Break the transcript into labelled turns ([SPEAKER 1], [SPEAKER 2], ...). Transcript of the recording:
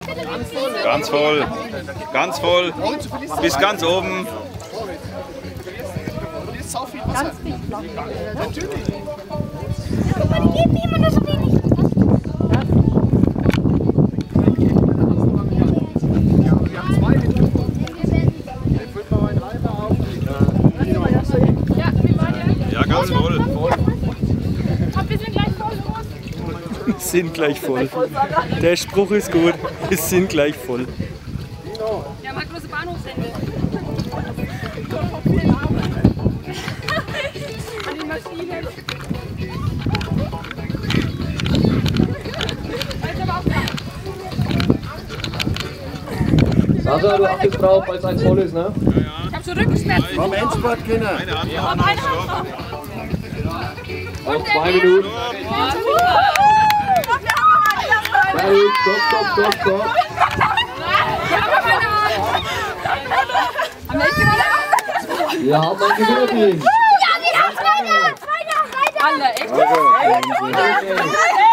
[SPEAKER 1] Ganz voll. Ganz voll. Bis ganz oben.
[SPEAKER 2] Ganz dicht noch. Natürlich. Guck mal, die geben immer noch so wenig.
[SPEAKER 1] Ja, ganz voll.
[SPEAKER 2] Wir sind gleich voll los.
[SPEAKER 3] Sind gleich voll. Der Spruch ist gut. Wir sind gleich voll.
[SPEAKER 2] Wir haben halt große Bahnhofsende. An den Maschinen.
[SPEAKER 4] Sascha, du achtest drauf, weil es eins voll ist, ne?
[SPEAKER 2] Ich hab schon Rückenschmerzen.
[SPEAKER 5] Komm, Endspurt, Kinder.
[SPEAKER 1] Eine Hand.
[SPEAKER 2] Auf eine Hand noch.
[SPEAKER 4] Auf 2 Minuten. Sehr gut, stopp.
[SPEAKER 2] Am nächsten Mal.
[SPEAKER 4] Wir haben ein Gewinnerteam.
[SPEAKER 2] Ja, wir haben Freitag. Alle, echt?